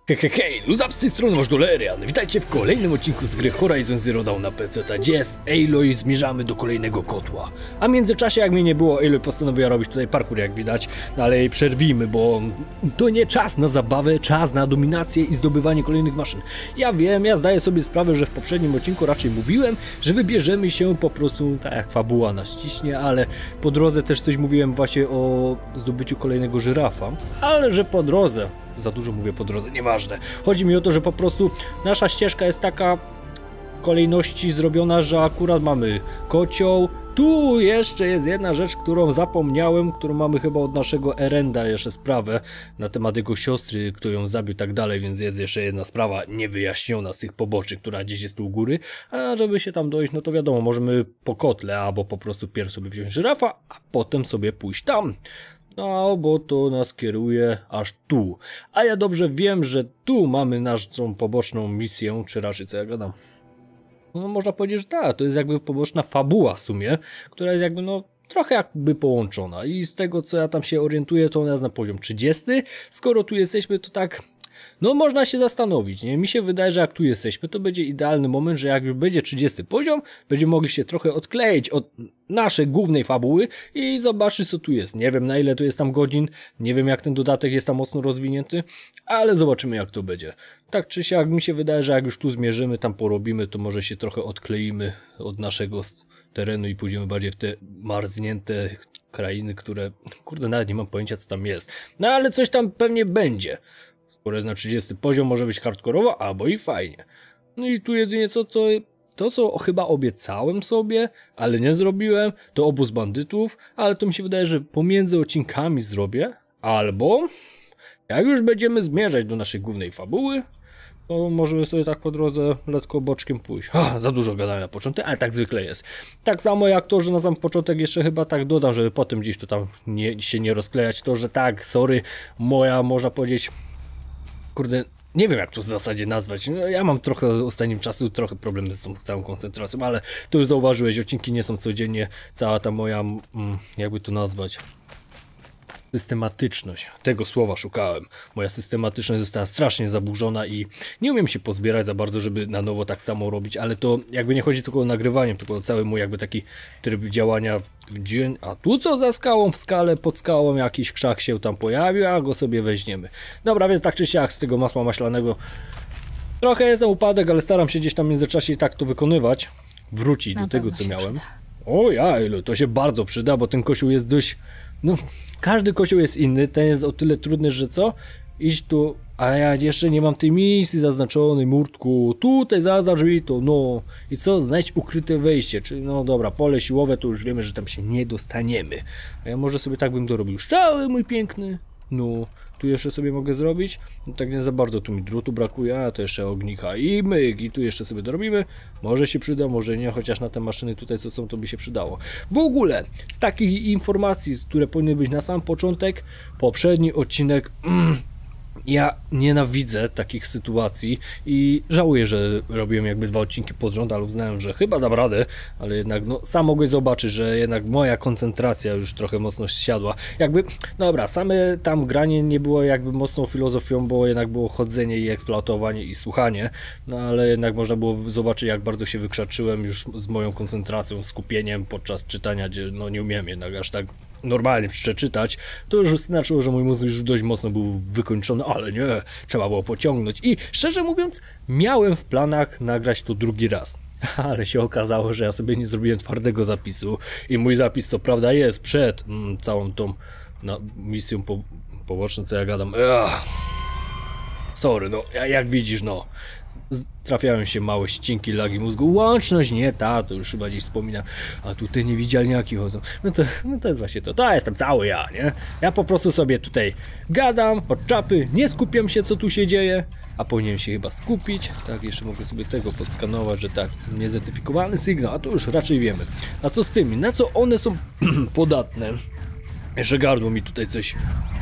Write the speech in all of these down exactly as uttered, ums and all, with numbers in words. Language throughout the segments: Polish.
Hej, hej, hej, Luzap z tej strony wasz Dolerian. Witajcie w kolejnym odcinku z gry Horizon Zero Dawn na P C. Gdzie z Aloy zmierzamy do kolejnego kotła. A w międzyczasie, jak mnie nie było, Aloy postanowiła robić tutaj parkour, jak widać. No ale jej przerwijmy, bo to nie czas na zabawę, czas na dominację i zdobywanie kolejnych maszyn. Ja wiem, ja zdaję sobie sprawę, że w poprzednim odcinku raczej mówiłem, że wybierzemy się po prostu tak jak fabuła nas ściśnie, ale po drodze też coś mówiłem właśnie o zdobyciu kolejnego żyrafa. Ale że po drodze... Za dużo mówię po drodze, nieważne. Chodzi mi o to, że po prostu nasza ścieżka jest taka kolejności zrobiona, że akurat mamy kocioł. Tu jeszcze jest jedna rzecz, którą zapomniałem, którą mamy chyba od naszego Erenda jeszcze sprawę na temat jego siostry, kto ją zabił i tak dalej, więc jest jeszcze jedna sprawa niewyjaśniona z tych poboczy, która gdzieś jest tu u góry. A żeby się tam dojść, no to wiadomo, możemy po kotle albo po prostu pierw sobie wziąć żyrafa, a potem sobie pójść tam. No, bo to nas kieruje aż tu. A ja dobrze wiem, że tu mamy naszą poboczną misję, czy raczej co ja gadam. No można powiedzieć, że tak, to jest jakby poboczna fabuła w sumie, która jest jakby no trochę jakby połączona. I z tego co ja tam się orientuję, to ona jest na poziom trzydziesty. Skoro tu jesteśmy, to tak... No można się zastanowić, nie? Mi się wydaje, że jak tu jesteśmy, to będzie idealny moment, że jak już będzie trzydziesty poziom, będziemy mogli się trochę odkleić od naszej głównej fabuły i zobaczyć co tu jest. Nie wiem na ile tu jest tam godzin, nie wiem jak ten dodatek jest tam mocno rozwinięty, ale zobaczymy jak to będzie. Tak czy siak mi się wydaje, że jak już tu zmierzymy, tam porobimy, to może się trochę odkleimy od naszego terenu i pójdziemy bardziej w te marznięte krainy, które, kurde, nawet nie mam pojęcia co tam jest. No ale coś tam pewnie będzie. Skoro jest na trzydziesty poziom, może być hardkorowo, albo i fajnie. No i tu jedynie co to, to co chyba obiecałem sobie, ale nie zrobiłem, to obóz bandytów, ale to mi się wydaje, że pomiędzy odcinkami zrobię, albo jak już będziemy zmierzać do naszej głównej fabuły, to możemy sobie tak po drodze lekko boczkiem pójść. Ha, za dużo gadałem na początek, ale tak zwykle jest. Tak samo jak to, że na sam początek jeszcze chyba tak dodam, żeby potem gdzieś to tam nie, się nie rozklejać, to, że tak, sorry, moja, można powiedzieć... Kurde, nie wiem jak to w zasadzie nazwać. No, ja mam trochę ostatnim czasu trochę problemy z tą całą koncentracją, ale to już zauważyłeś, odcinki nie są codziennie. Cała ta moja, mm, jakby to nazwać, systematyczność. Tego słowa szukałem. Moja systematyczność została strasznie zaburzona i nie umiem się pozbierać za bardzo, żeby na nowo tak samo robić, ale to jakby nie chodzi tylko o nagrywaniem, tylko o cały mój jakby taki tryb działania w dzień. A tu co za skałą, w skale, pod skałą jakiś krzak się tam pojawił, a go sobie weźmiemy. Dobra, więc tak czy siak z tego masła maślanego trochę jest na upadek, ale staram się gdzieś tam w międzyczasie tak to wykonywać. Wrócić do tego co miałem. O ja, ilu, to się bardzo przyda, bo ten kościół jest dość... No, każdy kościół jest inny, ten jest o tyle trudny, że co? Iść tu, a ja jeszcze nie mam tej misji zaznaczonej, murtku, tutaj zaznacz mi to, no. I co? Znajdź ukryte wejście, czyli no dobra, pole siłowe, to już wiemy, że tam się nie dostaniemy. A ja może sobie tak bym dorobił, szczały mój piękny, no. Tu jeszcze sobie mogę zrobić, no tak nie za bardzo, tu mi drutu brakuje, a to jeszcze ognika i myk, i tu jeszcze sobie dorobimy, może się przyda, może nie, chociaż na te maszyny tutaj co są, to by się przydało. W ogóle, z takich informacji, które powinny być na sam początek, poprzedni odcinek, mm, ja nienawidzę takich sytuacji i żałuję, że robiłem jakby dwa odcinki pod rząd, ale uznałem, że chyba dam radę, ale jednak no sam mogłeś zobaczyć, że jednak moja koncentracja już trochę mocno siadła. Jakby, dobra, same tam granie nie było jakby mocną filozofią, bo jednak było chodzenie i eksploatowanie i słuchanie, no ale jednak można było zobaczyć, jak bardzo się wykrzaczyłem już z moją koncentracją, skupieniem podczas czytania, gdzie no nie umiem jednak aż tak normalnie przeczytać, to już znaczyło, że mój mózg już dość mocno był wykończony, ale nie, trzeba było pociągnąć i szczerze mówiąc miałem w planach nagrać to drugi raz, ale się okazało, że ja sobie nie zrobiłem twardego zapisu i mój zapis co prawda jest przed mm, całą tą no, misją po, poboczną, co ja gadam. Ech. Sorry, no jak widzisz, no trafiają się małe ścinki, lagi mózgu, łączność, nie ta, to już chyba gdzieś wspominam, a tutaj niewidzialniaki chodzą, no to, no to jest właśnie to, to jestem cały ja, nie? Ja po prostu sobie tutaj gadam od czapy, nie skupiam się co tu się dzieje, a powinienem się chyba skupić, tak, jeszcze mogę sobie tego podskanować, że tak, niezidentyfikowany sygnał, a to już raczej wiemy. A co z tymi, na co one są podatne? Jeszcze gardło mi tutaj coś,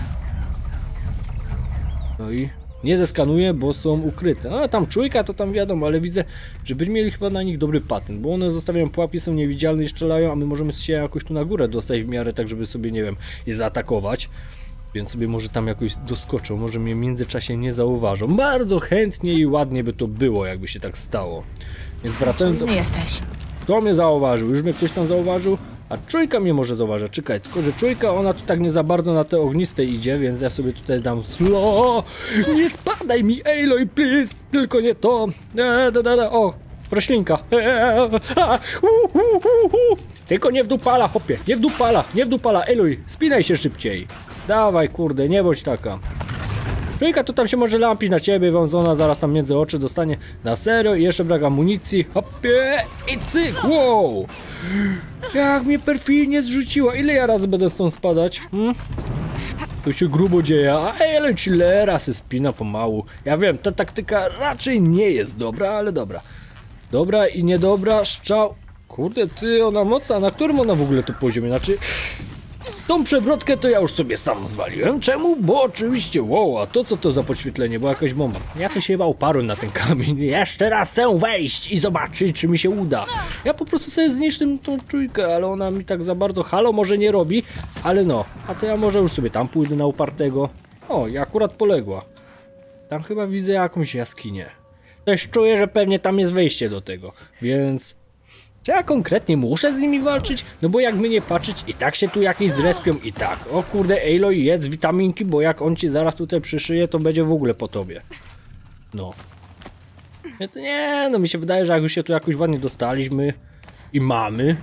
no i nie zeskanuję, bo są ukryte. No tam czujka to tam wiadomo, ale widzę, że byśmy mieli chyba na nich dobry patent, bo one zostawiają pułapki, są niewidzialne i strzelają, a my możemy się jakoś tu na górę dostać w miarę tak, żeby sobie, nie wiem, je zaatakować. Więc sobie może tam jakoś doskoczą, może mnie w międzyczasie nie zauważą. Bardzo chętnie i ładnie by to było, jakby się tak stało. Więc wracając do... jesteś. Kto mnie zauważył? Już mnie ktoś tam zauważył? A czujka mnie może zauważy. Czekaj, tylko że czujka, ona tu tak nie za bardzo na te ogniste idzie, więc ja sobie tutaj dam slow. Nie spadaj mi, Aloy, please! Tylko nie to. E, da, da, da. O, roślinka. E, a, u, u, u, u. Tylko nie w dupala, hopie. Nie w dupala, nie w dupala. Aloy, spinaj się szybciej. Dawaj, kurde, nie bądź taka. Czujka to tam się może lampić na ciebie, wązona zaraz tam między oczy dostanie na serio i jeszcze brak amunicji. Hopie i cyk, wow! Jak mnie perfidnie zrzuciła. Ile ja razy będę stąd spadać? Hmm? To się grubo dzieje, a ale chillera se spina pomału. Ja wiem, ta taktyka raczej nie jest dobra, ale dobra. Dobra i niedobra, szczał. Kurde, ty, ona mocna. Na którym ona w ogóle tu poziomie? Znaczy... Tą przewrotkę to ja już sobie sam zwaliłem. Czemu? Bo oczywiście, wow, a to co to za podświetlenie? Była jakaś bomba. Ja to się chyba uparłem na ten kamień. Jeszcze raz chcę wejść i zobaczyć, czy mi się uda. Ja po prostu sobie zniszczę tą czujkę, ale ona mi tak za bardzo halo może nie robi. Ale no, a to ja może już sobie tam pójdę na upartego. O, i akurat poległa. Tam chyba widzę jakąś jaskinię. Też czuję, że pewnie tam jest wejście do tego, więc... Czy ja konkretnie muszę z nimi walczyć? No bo jak my nie patrzeć, i tak się tu jakieś zrespią i tak. O kurde, Aloy, jedz witaminki, bo jak on ci zaraz tutaj przyszyje, to będzie w ogóle po tobie. No. Więc nie, no mi się wydaje, że jak już się tu jakoś ładnie dostaliśmy i mamy.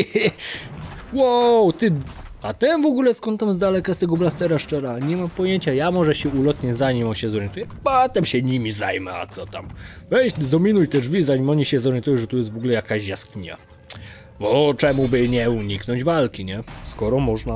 Wow, ty... A ten w ogóle skąd tam z daleka z tego blastera szczera? Nie mam pojęcia, ja może się ulotnię zanim on się zorientuje. Potem się nimi zajmę, a co tam. Weź, zdominuj te drzwi, zanim oni się zorientują, że tu jest w ogóle jakaś jaskinia. Bo czemu by nie uniknąć walki, nie? Skoro można.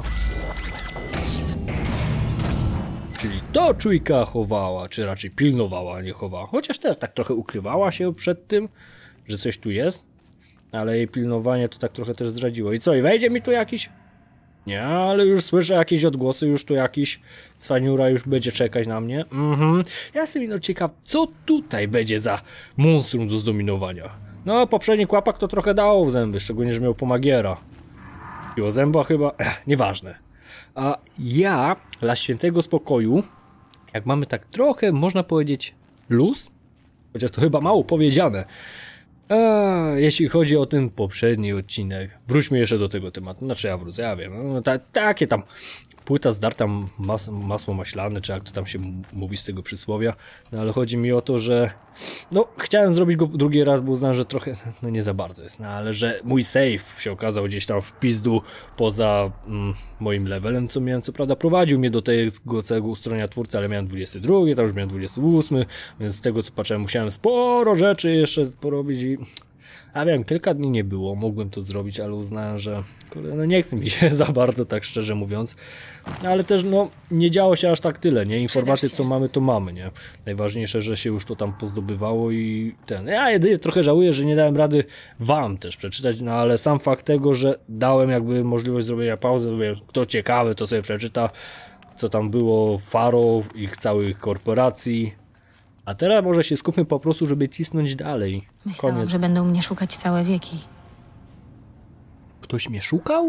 Czyli to czujka chowała, czy raczej pilnowała, a nie chowała. Chociaż też tak trochę ukrywała się przed tym, że coś tu jest. Ale jej pilnowanie to tak trochę też zdradziło. I co, i wejdzie mi tu jakiś... Nie, ale już słyszę jakieś odgłosy, już tu jakiś cwaniura już będzie czekać na mnie. Mhm. Ja jestem ino ciekaw, co tutaj będzie za monstrum do zdominowania. No, poprzedni kłapak to trochę dało w zęby, szczególnie, że miał pomagiera. I o zęba chyba... Ech, nieważne. A ja, dla świętego spokoju, jak mamy tak trochę, można powiedzieć, luz, chociaż to chyba mało powiedziane, A, jeśli chodzi o ten poprzedni odcinek, wróćmy jeszcze do tego tematu, znaczy ja wrócę, ja wiem, no, ta, takie tam płyta zdarta, mas, masło maślane, czy jak to tam się mówi z tego przysłowia, no ale chodzi mi o to, że no chciałem zrobić go drugi raz, bo uznałem, że trochę, no nie za bardzo jest, no ale że mój save się okazał gdzieś tam w pizdu poza mm, moim levelem, co miałem, co prawda prowadził mnie do tego całego ustronia twórcy, ale miałem dwudziesty drugi, tam już miałem dwudziesty ósmy, więc z tego co patrzyłem musiałem sporo rzeczy jeszcze porobić i... A wiem, kilka dni nie było, mógłbym to zrobić, ale uznałem, że kurde, no nie chce mi się za bardzo, tak szczerze mówiąc. No, ale też no nie działo się aż tak tyle, nie? Informacje co mamy, to mamy, nie? Najważniejsze, że się już to tam pozdobywało i ten... Ja jedynie trochę żałuję, że nie dałem rady wam też przeczytać, no ale sam fakt tego, że dałem jakby możliwość zrobienia pauzy, mówię, kto ciekawy, to sobie przeczyta, co tam było Faro, ich całych korporacji. A teraz może się skupmy po prostu, żeby cisnąć dalej. Myślałam, Koniec. że będą mnie szukać całe wieki. Ktoś mnie szukał?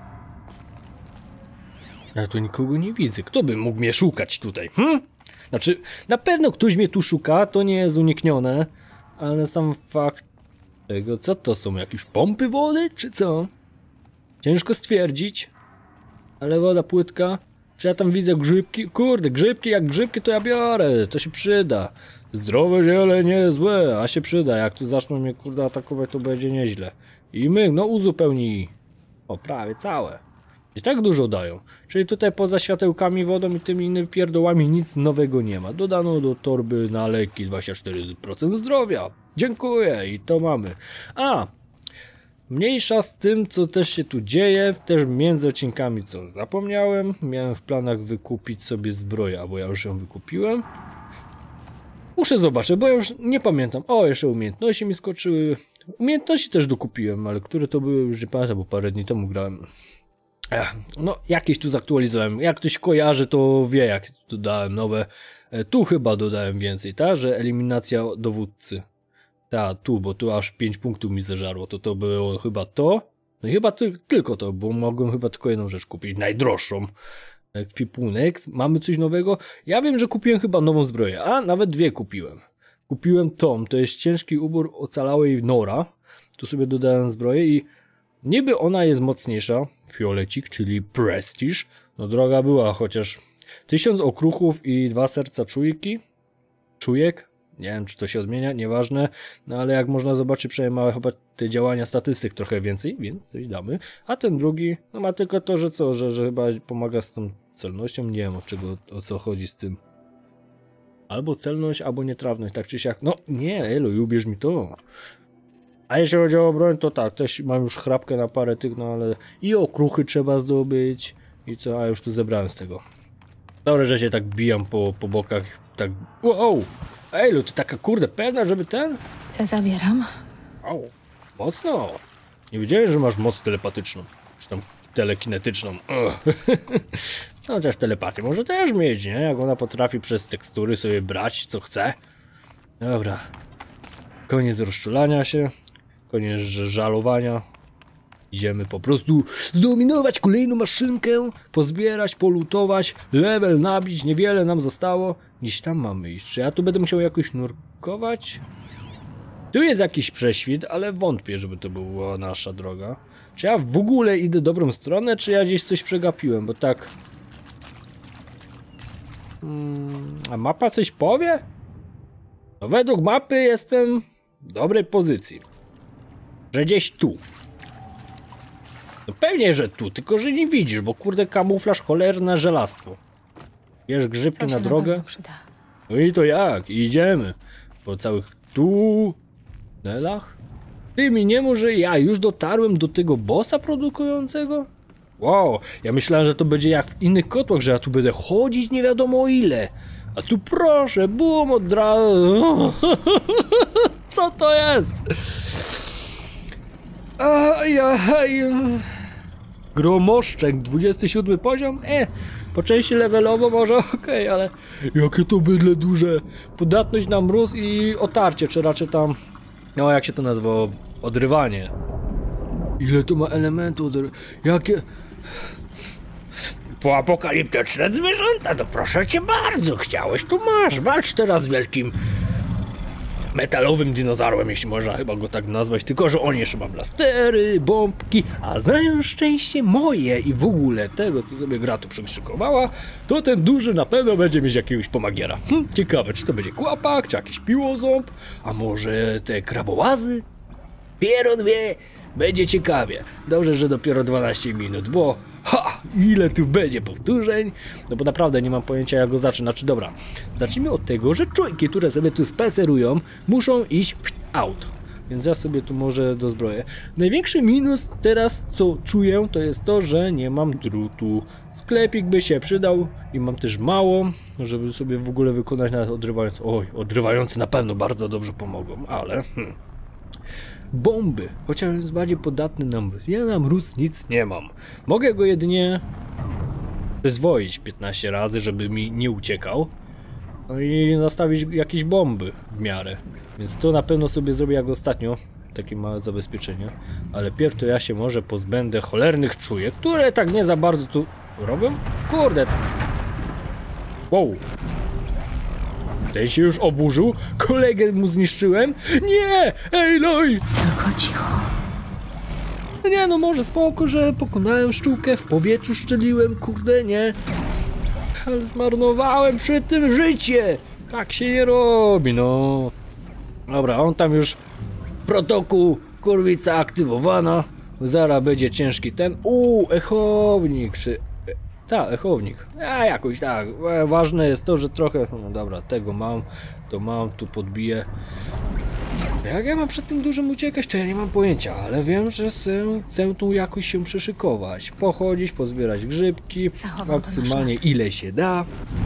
Ja tu nikogo nie widzę. Kto by mógł mnie szukać tutaj? Hm? Znaczy, na pewno ktoś mnie tu szuka, to nie jest uniknione, ale sam fakt tego, co to są? Jakieś pompy wody, czy co? Ciężko stwierdzić, ale woda płytka. Czy ja tam widzę grzybki? Kurde, grzybki, jak grzybki to ja biorę, to się przyda. Zdrowe ziele nie jest złe, a się przyda. Jak tu zaczną mnie kurde atakować, to będzie nieźle. I my, no uzupełnij. O, prawie całe. I tak dużo dają. Czyli tutaj poza światełkami, wodą i tymi innymi pierdołami nic nowego nie ma. Dodano do torby na leki dwadzieścia cztery procent zdrowia. Dziękuję i to mamy. A, mniejsza z tym, co też się tu dzieje, też między odcinkami, co zapomniałem. Miałem w planach wykupić sobie zbroję, bo ja już ją wykupiłem. Muszę zobaczyć, bo ja już nie pamiętam. O, jeszcze umiejętności mi skoczyły. Umiejętności też dokupiłem, ale które to były, już nie pamiętam, bo parę dni temu grałem. Ech, no, jakieś tu zaktualizowałem. Jak ktoś kojarzy, to wie, jak dodałem nowe. E, tu chyba dodałem więcej, tak? Że eliminacja dowódcy. Ta, tu, bo tu aż pięć punktów mi zeżarło. To to było chyba to. No i chyba ty, tylko to, bo mogłem chyba tylko jedną rzecz kupić. Najdroższą. Ekwipunek, mamy coś nowego. Ja wiem, że kupiłem chyba nową zbroję, a nawet dwie kupiłem. Kupiłem tą, to jest ciężki ubór ocalałej Nora. Tu sobie dodałem zbroję i niby ona jest mocniejsza, fiolecik, czyli prestige. No droga była, chociaż tysiąc okruchów i dwa serca czujki. Czujek? Nie wiem, czy to się odmienia, nieważne. No ale jak można zobaczyć, przynajmniej ma chyba te działania statystyk trochę więcej, więc coś damy. A ten drugi, no ma tylko to, że co, że, że chyba pomaga z tą celnością. Nie wiem, o, czego, o co chodzi z tym. Albo celność, albo nietrawność, tak czy siak. No nie, elu, ubierz mi to. A jeśli chodzi o broń, to tak, też mam już chrapkę na parę tych, no ale i okruchy trzeba zdobyć. I co, a już tu zebrałem z tego. Dobrze, że się tak bijam po, po bokach, tak, wow. Ej, ty taka kurde pewna, żeby ten? Te zabieram. Au, mocno. Nie wiedziałem, że masz moc telepatyczną. Czy tam telekinetyczną. No chociaż telepatię może też mieć, nie? Jak ona potrafi przez tekstury sobie brać, co chce. Dobra. Koniec rozczulania się. Koniec żalowania. Idziemy po prostu zdominować kolejną maszynkę, pozbierać, polutować, level nabić, niewiele nam zostało. Gdzieś tam mamy iść. Czy ja tu będę musiał jakoś nurkować? Tu jest jakiś prześwit, ale wątpię, żeby to była nasza droga. Czy ja w ogóle idę dobrą stronę, czy ja gdzieś coś przegapiłem, bo tak... Hmm, a mapa coś powie? No według mapy jestem w dobrej pozycji. Że gdzieś tu. No pewnie, że tu, tylko że nie widzisz, bo kurde kamuflaż, cholerne żelastwo. Bierz grzybki To się na drogę. pewno przyda. No i to jak? Idziemy. Po całych tunelach. Ty mi nie mów, że ja już dotarłem do tego bossa produkującego? Wow, ja myślałem, że to będzie jak w innych kotłach, że ja tu będę chodzić nie wiadomo o ile. A tu proszę, bum, od razu. Co to jest? Ajaj. Gromoszczek, dwudziesty siódmy poziom? E, po części levelowo może okej, okay, ale jakie to bydle duże. Podatność na mróz i otarcie, czy raczej tam, no jak się to nazywało, odrywanie. Ile tu ma elementów, jakie... Po apokaliptyczne zwierzęta, no proszę cię bardzo, chciałeś, tu masz, walcz teraz z wielkim metalowym dinozaurem, jeśli można chyba go tak nazwać, tylko że on jeszcze ma blastery, bombki, a znając szczęście moje i w ogóle tego, co sobie gra tu przykrzykowała, to ten duży na pewno będzie mieć jakiegoś pomagiera. Hm, ciekawe, czy to będzie kłapak, czy jakiś piłoząb, a może te krabołazy? Pieron wie, będzie ciekawie. Dobrze, że dopiero dwanaście minut, bo ha, ile tu będzie powtórzeń, no bo naprawdę nie mam pojęcia jak go zacząć. Znaczy dobra, zacznijmy od tego, że czujki, które sobie tu spacerują, muszą iść out, więc ja sobie tu może dozbroję. Największy minus teraz, co czuję, to jest to, że nie mam drutu. Sklepik by się przydał i mam też mało, żeby sobie w ogóle wykonać nawet odrywający. Oj, odrywający na pewno bardzo dobrze pomogą, ale... Hmm. Bomby, chociaż jest bardziej podatny na mróz. Ja na mróz nic nie mam. Mogę go jedynie przyzwoić piętnaście razy, żeby mi nie uciekał. No i nastawić jakieś bomby w miarę. Więc to na pewno sobie zrobię jak ostatnio. Takie małe zabezpieczenie. Ale pierw to ja się może pozbędę cholernych czujek, które tak nie za bardzo tu robią. Kurde. Wow. Ten się już oburzył, kolegę mu zniszczyłem. Nie! Aloy! Tylko cicho. Nie no, może spoko, że pokonałem szczółkę, w powietrzu szczeliłem, kurde, nie. Ale zmarnowałem przy tym życie! Tak się nie robi, no. Dobra, on tam już... Protokół, kurwica aktywowana. Zaraz będzie ciężki ten... Uuu, echownik, czy... Tak, echownik. A jakoś tak. Ważne jest to, że trochę... No dobra, tego mam, to mam, tu podbiję. Jak ja mam przed tym dużym uciekać, to ja nie mam pojęcia, ale wiem, że chcę, chcę tu jakoś się przyszykować. Pochodzić, pozbierać grzybki, Zachowam maksymalnie ile się da.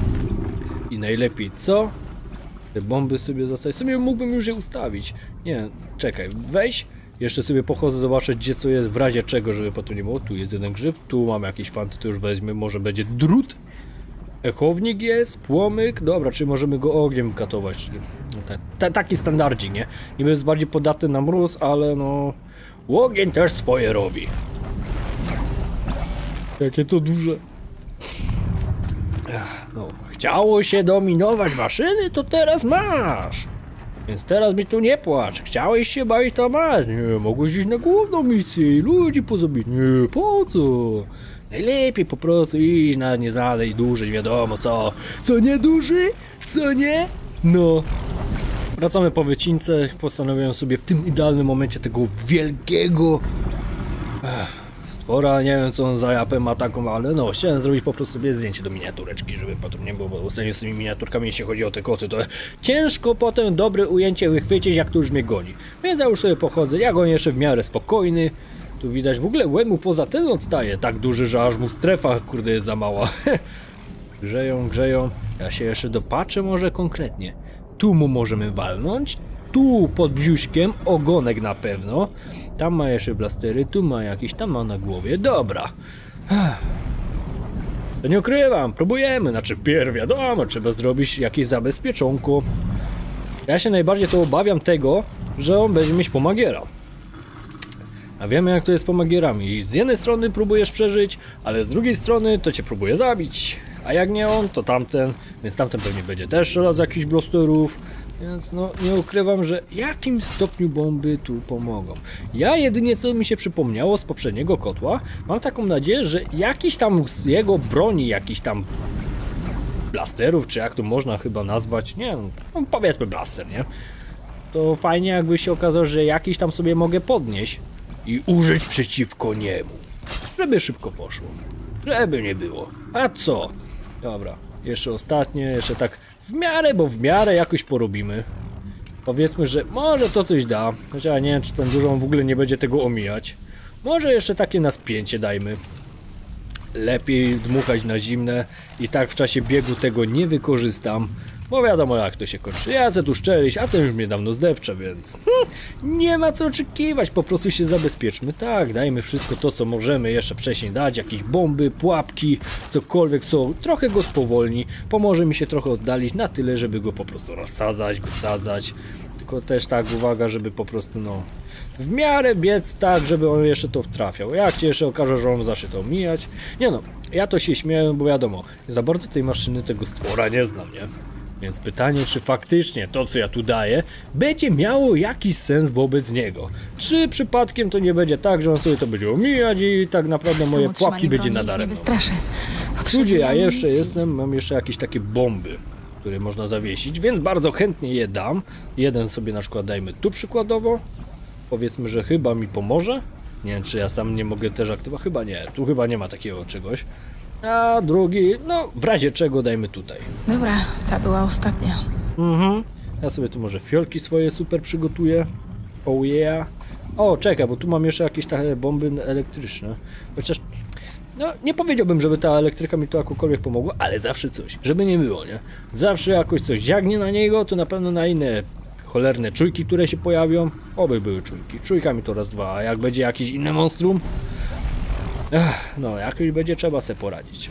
I najlepiej co? Te bomby sobie zostawić. Sobie mógłbym już je ustawić. Nie, czekaj, weź. Jeszcze sobie pochodzę zobaczyć, gdzie co jest, w razie czego, żeby potem nie było. Tu jest jeden grzyb, tu mam jakiś fanty, to już weźmy, może będzie drut. Echownik jest, płomyk, dobra, czy możemy go ogniem katować, czyli no ta, ta, taki standardzik, nie? Niby jest bardziej podatny na mróz, ale no... Ogień też swoje robi. Jakie to duże. No, chciało się dominować maszyny, to teraz masz. Więc teraz mi tu nie płacz. Chciałeś się bawić, to masz. Nie, mogłeś iść na główną misję i ludzi pozabić. Nie, po co? Najlepiej po prostu iść na nie dalej dłużej, wiadomo co. Co nie duży? Co nie? No. Wracamy po wycince. Postanowiłem sobie w tym idealnym momencie tego wielkiego stwora, nie wiem co on za japę ma taką, ale no, chciałem zrobić po prostu sobie zdjęcie do miniatureczki, żeby potem nie było, bo ostatnio z tymi miniaturkami, jeśli chodzi o te koty, to ciężko potem dobre ujęcie wychwycić, jak to już mnie goni. Więc ja już sobie pochodzę, ja go jeszcze w miarę spokojny. Tu widać, w ogóle łeb mu poza ten odstaje, tak duży, że aż mu strefa, kurde, jest za mała. Grzeją, grzeją, ja się jeszcze dopatrzę może konkretnie. Tu mu możemy walnąć. Tu pod brzuszkiem ogonek na pewno. Tam ma jeszcze blastery, tu ma jakiś, tam ma na głowie. Dobra. To nie ukrywam, próbujemy. Znaczy pierw wiadomo, trzeba zrobić jakieś zabezpieczonko. Ja się najbardziej to obawiam tego, że on będzie mieć pomagiera. A wiemy jak to jest z pomagierami. I z jednej strony próbujesz przeżyć, ale z drugiej strony to cię próbuje zabić. A jak nie on, to tamten. Więc tamten pewnie będzie też raz jakichś blasterów. Więc no, nie ukrywam, że w jakim stopniu bomby tu pomogą. Ja jedynie co mi się przypomniało z poprzedniego kotła, mam taką nadzieję, że jakiś tam z jego broni, jakiś tam blasterów, czy jak to można chyba nazwać, nie wiem, no powiedzmy blaster, nie? To fajnie jakby się okazało, że jakiś tam sobie mogę podnieść i użyć przeciwko niemu. Żeby szybko poszło. Żeby nie było. A co? Dobra, jeszcze ostatnie, jeszcze tak w miarę, bo w miarę jakoś porobimy. Powiedzmy, że może to coś da. Chociaż ja nie wiem, czy ten dużo w ogóle nie będzie tego omijać. Może jeszcze takie na spięcie dajmy. Lepiej dmuchać na zimne. I tak w czasie biegu tego nie wykorzystam. Bo wiadomo jak to się kończy. Ja chcę tu szczelić, a ten już mnie dawno zdepcze, więc hmm, nie ma co oczekiwać. Po prostu się zabezpieczmy. Tak, dajmy wszystko to, co możemy jeszcze wcześniej dać. Jakieś bomby, pułapki, cokolwiek, co trochę go spowolni. Pomoże mi się trochę oddalić na tyle, żeby go po prostu rozsadzać, wysadzać. Tylko też tak, uwaga, żeby po prostu no w miarę biec tak, żeby on jeszcze to trafiał. Jak się jeszcze okaże, że on zacznie to omijać. Nie no, ja to się śmieję, bo wiadomo, za bardzo tej maszyny, tego stwora nie znam, nie? Więc pytanie, czy faktycznie to, co ja tu daję, będzie miało jakiś sens wobec niego. Czy przypadkiem to nie będzie tak, że on sobie to będzie omijać i tak naprawdę moje pułapki będzie nadaremno. Ludzie, ja jeszcze jestem, mam jeszcze jakieś takie bomby, które można zawiesić, więc bardzo chętnie je dam. Jeden sobie na przykład dajmy tu przykładowo. Powiedzmy, że chyba mi pomoże. Nie wiem, czy ja sam nie mogę też aktywować. Chyba nie, tu chyba nie ma takiego czegoś. A drugi, no w razie czego dajmy tutaj. Dobra, ta była ostatnia. Mhm. Ja sobie tu może fiolki swoje super przygotuję. Oh yeah. O, czekaj, bo tu mam jeszcze jakieś takie bomby elektryczne. Chociaż, no nie powiedziałbym, żeby ta elektryka mi tu jakokolwiek pomogła, ale zawsze coś, żeby nie było, nie? Zawsze jakoś coś. Jak nie na niego, to na pewno na inne cholerne czujki, które się pojawią. Oby były czujki. Czujka mi to raz, dwa, a jak będzie jakiś inny monstrum, ech, no jakoś będzie trzeba sobie poradzić.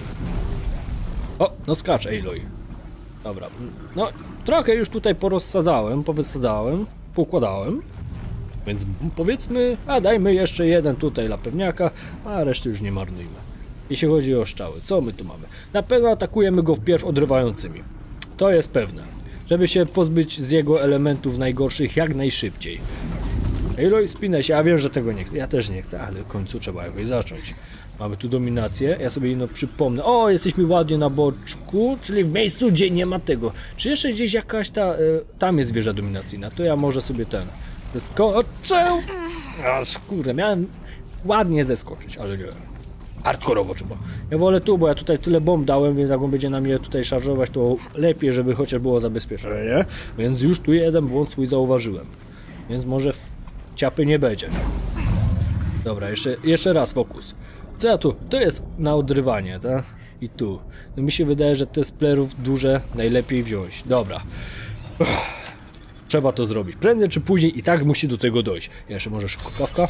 O, no skacz, Aloy. Dobra, no trochę już tutaj porozsadzałem, powysadzałem, poukładałem. Więc powiedzmy, a dajmy jeszcze jeden tutaj dla pewniaka, a reszty już nie marnujmy. Jeśli chodzi o strzały, co my tu mamy? Na pewno atakujemy go wpierw odrywającymi. To jest pewne. Żeby się pozbyć z jego elementów najgorszych jak najszybciej. Aloy, spinę się, ja wiem, że tego nie chcę, ja też nie chcę, ale w końcu trzeba jakoś zacząć. Mamy tu dominację, ja sobie ino przypomnę. O, jesteśmy ładnie na boczku, czyli w miejscu, gdzie nie ma tego. Czy jeszcze gdzieś jakaś ta, y, tam jest wieża dominacyjna, to ja może sobie ten zeskoczę. Aż kurde, miałem ładnie zeskoczyć, ale nie. Hardkorowo trzeba. Ja wolę tu, bo ja tutaj tyle bomb dałem, więc jak on będzie na mnie tutaj szarżować, to lepiej, żeby chociaż było zabezpieczone, nie? Więc już tu jeden błąd swój zauważyłem. Więc może ciapy nie będzie. Dobra, jeszcze, jeszcze raz fokus. Co ja tu? To jest na odrywanie, tak? I tu. No mi się wydaje, że te splerów duże najlepiej wziąć. Dobra. Uff. Trzeba to zrobić. Prędzej czy później i tak musi do tego dojść. Jeszcze może szybko kawka.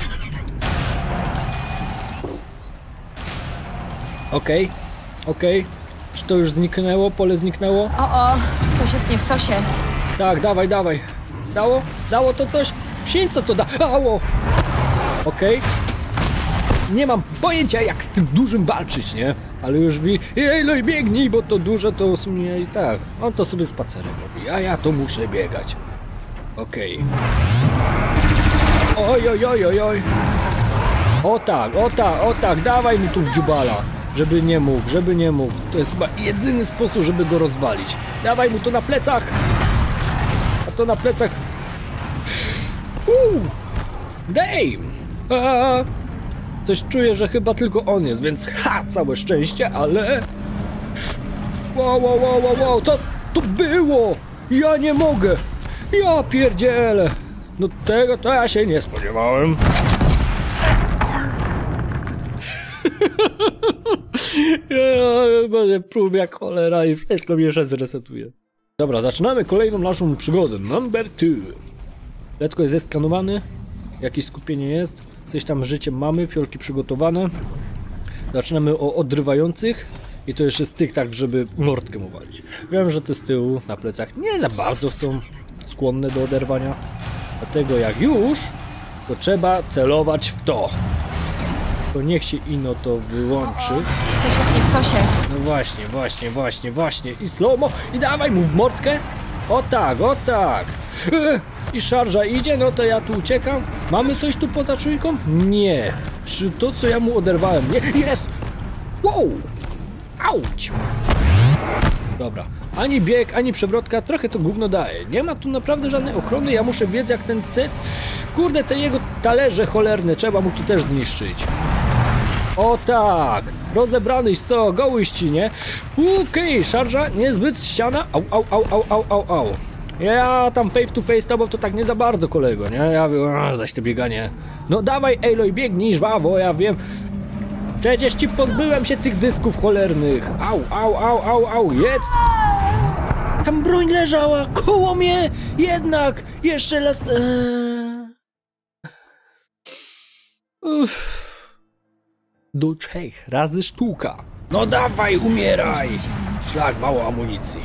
Okej, okay. okej. Okay. Czy to już zniknęło? Pole zniknęło? O, o, ktoś jest nie w sosie. Tak, dawaj, dawaj. Dało? Dało to coś? Psiń, co to dało? Okej. Okay. Nie mam pojęcia, jak z tym dużym walczyć, nie? Ale już wi... Ej, no i biegnij, bo to duże to w sumie i tak. On to sobie spacerem robi, a ja to muszę biegać. Okej. Okay. Oj, oj, oj, oj, oj. O tak, o tak, o tak, dawaj mi tu w dziubala. Żeby nie mógł, żeby nie mógł. To jest chyba jedyny sposób, żeby go rozwalić. Dawaj mu to na plecach. A to na plecach... Uuu. Damn. A, coś czuję, że chyba tylko on jest, więc ha, całe szczęście, ale... Wow, wow, wow, wow, wow, co to było? Ja nie mogę. Ja pierdzielę. No tego to ja się nie spodziewałem. Ja będę prób jak cholera i wszystko mi jeszcze zresetuje. Dobra, zaczynamy kolejną naszą przygodę. Number two. Letko jest zeskanowany. Jakieś skupienie jest. Coś tam życiem mamy, fiolki przygotowane. Zaczynamy o odrywających. I to jeszcze z tych tak, żeby mordkę mu walić. Wiem, że te z tyłu na plecach nie za bardzo są skłonne do oderwania. Dlatego jak już, to trzeba celować w to. To niech się ino to wyłączy. Ktoś jest nie w sosie. No właśnie, właśnie, właśnie, właśnie. I slow-mo. I dawaj mu w mordkę. O tak, o tak. I szarża idzie, no to ja tu uciekam. Mamy coś tu poza czujką? Nie. Czy to, co ja mu oderwałem? Nie. Jest! Wow! Auć! Dobra. Ani bieg, ani przewrotka. Trochę to gówno daje. Nie ma tu naprawdę żadnej ochrony. Ja muszę wiedzieć, jak ten cet... Kurde, te jego talerze cholerne. Trzeba mu tu też zniszczyć. O tak! Rozebranyś, co? Gołyś ci, nie? Okej, okay, szarża, niezbyt ściana. Au, au, au, au, au, au, au. Ja tam face to face tobą to tak nie za bardzo, kolego, nie? Ja wiem, zaś to bieganie. No dawaj, Aloy, biegnij, żwawo, ja wiem. Przecież ci pozbyłem się tych dysków cholernych. Au, au, au, au, au, jedz. Tam broń leżała, koło mnie. Jednak, jeszcze las... Eee... Uff. Do trzech razy sztuka. No dawaj, umieraj. Szlak, mało amunicji.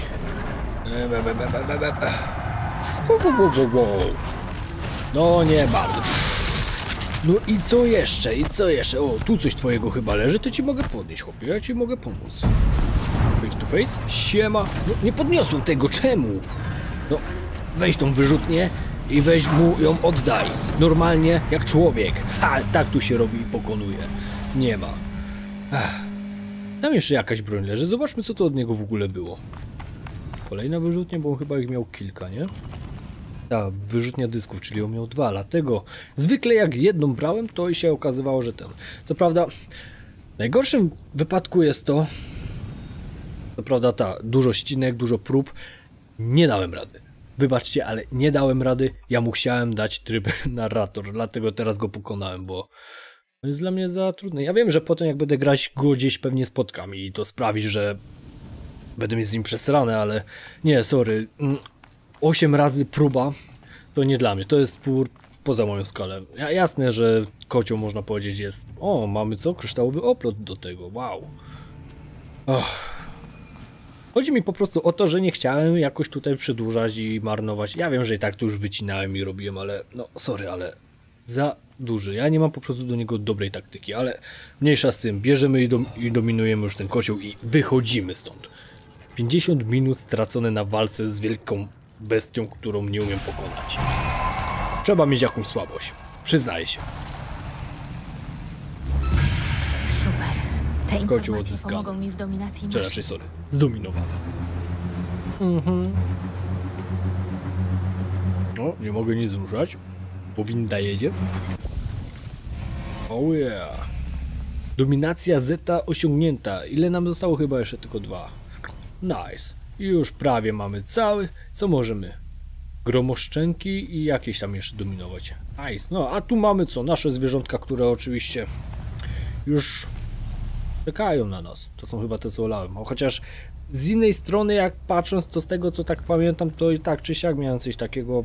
No nie bardzo. No i co jeszcze? I co jeszcze? O, tu coś twojego chyba leży, to ci mogę podnieść, chłopie. Ja ci mogę pomóc. Face to face? Siema. No nie podniosłem tego, czemu? No, weź tą wyrzutnię i weź mu ją oddaj. Normalnie, jak człowiek. Ha, tak tu się robi i pokonuje. Nie ma. Ach. Tam jeszcze jakaś broń leży. Zobaczmy, co to od niego w ogóle było. Kolejna wyrzutnia, bo on chyba ich miał kilka, nie? Ta wyrzutnia dysków, czyli on miał dwa, dlatego zwykle jak jedną brałem, to i się okazywało, że ten. Co prawda, w najgorszym wypadku jest to, co prawda ta, dużo ścinek, dużo prób, nie dałem rady. Wybaczcie, ale nie dałem rady, ja musiałem dać tryb narrator, dlatego teraz go pokonałem, bo to jest dla mnie za trudne. Ja wiem, że potem jak będę grać go gdzieś pewnie spotkam i to sprawi, że będę mieć z nim przesrane, ale nie, sorry. osiem razy próba to nie dla mnie, to jest pół poza moją skalę. Ja, jasne, że kocioł można powiedzieć jest... O, mamy co? Kryształowy oplot do tego, wow. Och. Chodzi mi po prostu o to, że nie chciałem jakoś tutaj przedłużać i marnować. Ja wiem, że i tak to już wycinałem i robiłem, ale no sorry, ale za duży. Ja nie mam po prostu do niego dobrej taktyki, ale mniejsza z tym. Bierzemy i, dom i dominujemy już ten kocioł i wychodzimy stąd. pięćdziesiąt minut stracone na walce z wielką bestią, którą nie umiem pokonać. Trzeba mieć jakąś słabość. Przyznaję się. Super. Te Kocioł informacje odzyskany. pomogą mi w dominacji Czy myśli. raczej, sorry, zdominowany. Mhm. No, nie mogę nic ruszać, bo winda jedzie. Oh yeah. Dominacja Zeta osiągnięta. Ile nam zostało? Chyba jeszcze tylko dwa. Nice. Już prawie mamy cały. Co możemy? Gromoszczenki i jakieś tam jeszcze dominować. Nice. No, a tu mamy co? Nasze zwierzątka, które oczywiście już czekają na nas. To są chyba te, co olałem. Chociaż z innej strony, jak patrząc, to z tego, co tak pamiętam, to i tak czy siak miałem coś takiego,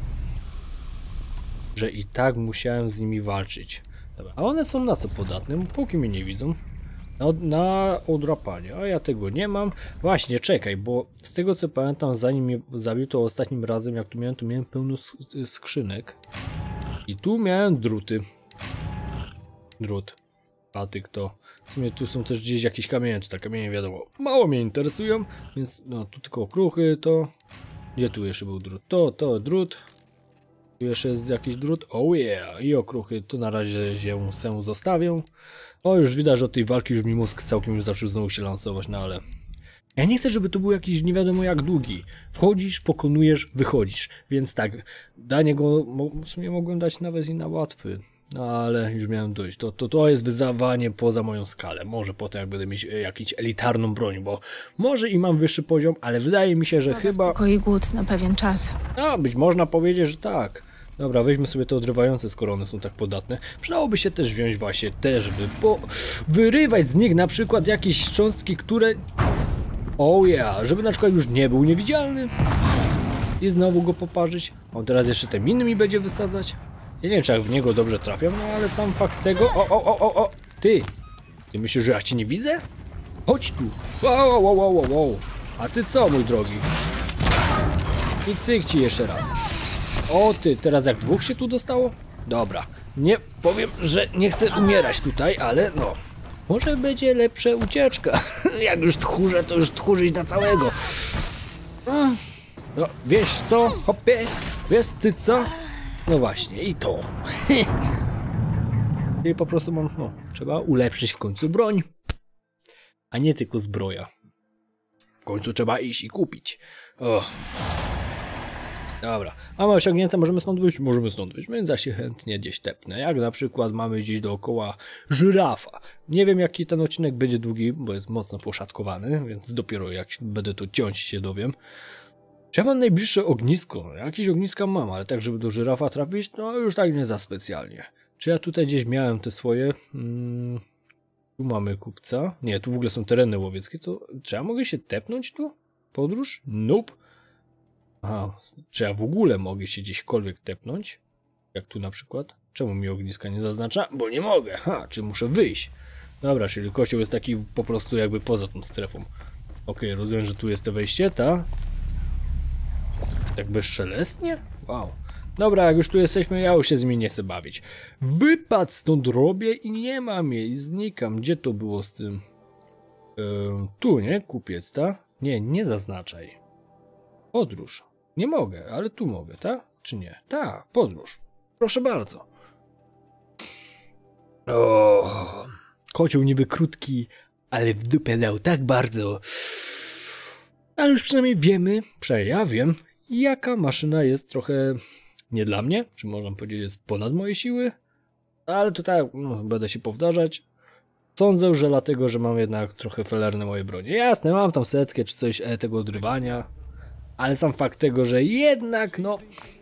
że i tak musiałem z nimi walczyć. Dobra. A one są na co podatne? Póki mnie nie widzą. Na, na odrapanie. A ja tego nie mam. Właśnie, czekaj, bo z tego, co pamiętam, zanim mnie zabił, to ostatnim razem, jak tu miałem, tu miałem pełno skrzynek. I tu miałem druty. Drut. patyk to... W sumie tu są też gdzieś jakieś kamienie, to te kamienie wiadomo, mało mnie interesują, więc no tu tylko okruchy, to... Gdzie tu jeszcze był drut? To, to drut. Tu jeszcze jest jakiś drut. Oh yeah! I okruchy to na razie się, się zostawią. O, już widać, że od tej walki już mi mózg całkiem już zaczął znowu się lansować, no ale... Ja nie chcę, żeby to był jakiś nie wiadomo jak długi. Wchodzisz, pokonujesz, wychodzisz. Więc tak, danie go w sumie mogłem dać nawet i na łatwy. No ale już miałem dojść. To, to, to jest wyzwanie poza moją skalę. Może potem jak będę mieć jakąś elitarną broń, bo może i mam wyższy poziom, ale wydaje mi się, że To chyba... zaspokoi głód na pewien czas. A, być można powiedzieć, że tak. Dobra, weźmy sobie te odrywające, skoro one są tak podatne. Przydałoby się też wziąć właśnie te, żeby po... wyrywać z nich na przykład jakieś szczątki, które... Oh yeah, żeby na przykład już nie był niewidzialny. I znowu go poparzyć. On teraz jeszcze te miny mi będzie wysadzać. Ja nie wiem, czy jak w niego dobrze trafiam, no ale sam fakt tego... O, o, o, o, o! Ty! Ty myślisz, że ja cię nie widzę? Chodź tu! Wow, wow, wow, wow, wow! A ty co, mój drogi? I cyk ci jeszcze raz. O ty, teraz jak dwóch się tu dostało? Dobra. Nie powiem, że nie chcę umierać tutaj, ale no... Może będzie lepsza ucieczka. Jak już tchórzę, to już tchórzyć na całego. No, wiesz co, hopie? Wiesz ty co? No właśnie, i to. I po prostu mam, no, trzeba ulepszyć w końcu broń. A nie tylko zbroja. W końcu trzeba iść i kupić. O. Dobra, mamy osiągnięte, możemy stąd wyjść? Możemy stąd wyjść, więc ja się chętnie gdzieś tepnę. Jak na przykład mamy gdzieś dookoła żyrafa. Nie wiem jaki ten odcinek będzie długi, bo jest mocno poszatkowany, więc dopiero jak będę to ciąć się dowiem. Czy ja mam najbliższe ognisko? Jakieś ogniska mam, ale tak żeby do żyrafa trafić, no już tak nie za specjalnie. Czy ja tutaj gdzieś miałem te swoje... Hmm, tu mamy kupca. Nie, tu w ogóle są tereny łowieckie, to czy ja mogę się tepnąć tu? Podróż? Nope. Aha, czy ja w ogóle mogę się gdzieśkolwiek tepnąć? Jak tu na przykład? Czemu mi ogniska nie zaznacza? Bo nie mogę, ha, czy muszę wyjść? Dobra, czyli kościół jest taki po prostu jakby poza tą strefą. Okej, rozumiem, że tu jest to wejście, ta? Tak bezszelestnie? Wow. Dobra, jak już tu jesteśmy, ja już się z nimi nie chcę bawić. Wypad stąd robię i nie mam jej, znikam. Gdzie to było z tym? Yy, tu, nie? Kupiec, ta? Nie, nie zaznaczaj. Podróż. Nie mogę, ale tu mogę, tak? Czy nie? Tak, podróż. Proszę bardzo. O, kocioł niby krótki, ale w dupę dał tak bardzo. Ale już przynajmniej wiemy, przynajmniej ja wiem, jaka maszyna jest trochę nie dla mnie, czy można powiedzieć jest ponad moje siły. Ale to tak, no, będę się powtarzać. Sądzę, że dlatego, że mam jednak trochę felerne moje bronie. Jasne, mam tam setkę czy coś e, tego odrywania. Ale sam fakt tego, że jednak, no...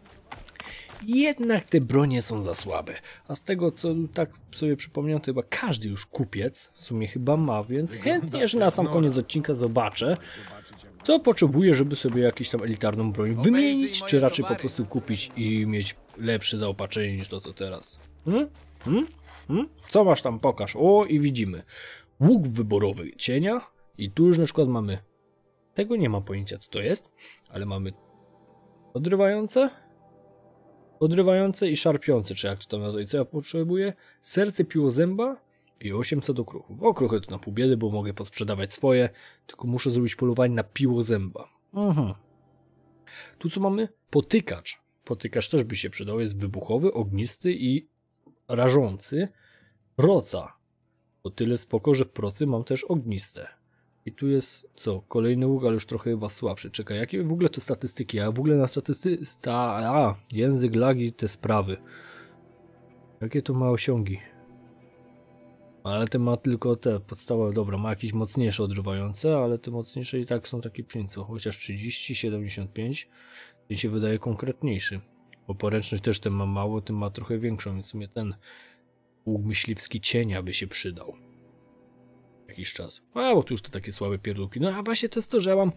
Jednak te bronie są za słabe. A z tego, co tak sobie przypomniałem, to chyba każdy już kupiec w sumie chyba ma, więc chętnie, że na sam koniec odcinka zobaczę, co potrzebuję, żeby sobie jakąś tam elitarną broń wymienić, czy raczej po prostu kupić i mieć lepsze zaopatrzenie niż to, co teraz. Hmm? Hmm? Hmm? Co masz tam? Pokaż. O, i widzimy. Łuk wyborowy cienia. I tu już na przykład mamy... Tego nie mam pojęcia, co to jest, ale mamy odrywające, odrywające i szarpiące, czy jak to tam nazwać, co ja potrzebuję? Serce piłozęba i osiemset okruchów. Okruchy to na pół biedy, bo mogę posprzedawać swoje, tylko muszę zrobić polowanie na piłozęba. Mhm. Tu co mamy? Potykacz. Potykacz też by się przydał, jest wybuchowy, ognisty i rażący. Proca. O tyle spoko, że w procy mam też ogniste. I tu jest, co, kolejny łuk, ale już trochę chyba słabszy. Czekaj, jakie w ogóle to statystyki? Ja w ogóle na statystyki... Sta... A, język, lagi, te sprawy. Jakie to ma osiągi? Ale ten ma tylko te podstawowe, dobra, ma jakieś mocniejsze odrywające, ale te mocniejsze i tak są takie pięćset, chociaż trzydzieści, siedemdziesiąt pięć. Ten się wydaje konkretniejszy. Bo poręczność też ten ma mało, ten ma trochę większą, więc w sumie ten łuk myśliwski cienia by się przydał. Jakiś czas. A, bo tu już to takie słabe pierdółki. No a właśnie to jest to, że ja mam...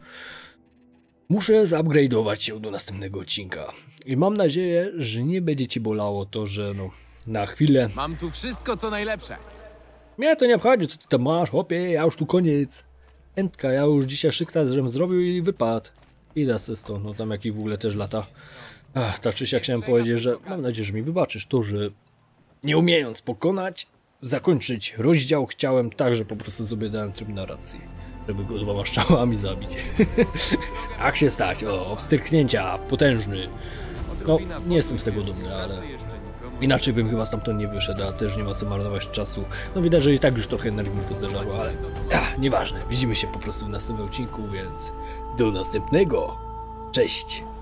Muszę zupgrade'ować się do następnego odcinka. I mam nadzieję, że nie będzie ci bolało to, że no... Na chwilę... Mam tu wszystko, co najlepsze. Mnie to nie obchodzi, co ty tam masz, chłopie, ja już tu koniec. Entka, ja już dzisiaj szykta, żem zrobił i wypadł. Idę se stąd, no tam jaki w ogóle też lata. Ach, tak czy siak chciałem powiedzieć, że mam nadzieję, że mi wybaczysz to, że nie umiejąc pokonać, zakończyć rozdział chciałem tak, że po prostu sobie dałem tryb narracji, żeby go dwoma strzałami zabić. Jak się stać? O, obstyknięcia, potężny. No, nie jestem z tego dumny, ale inaczej bym chyba stamtąd nie wyszedł, a też nie ma co marnować czasu. No widać, że i tak już trochę energii mi to zderzało, ale ach, nieważne. Widzimy się po prostu w następnym odcinku, więc do następnego. Cześć!